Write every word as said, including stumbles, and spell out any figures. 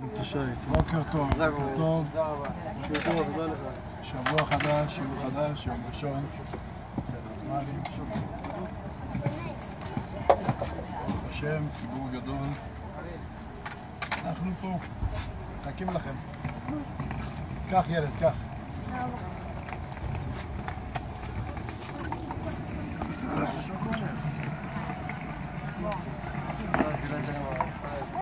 בוקר טוב, בוקר טוב. שבוע חדש, שיעור חדש, יום ראשון, בין הזמנים. ברוך השם, ציבור גדול. אנחנו פה, מחכים לכם. קח ילד, קח.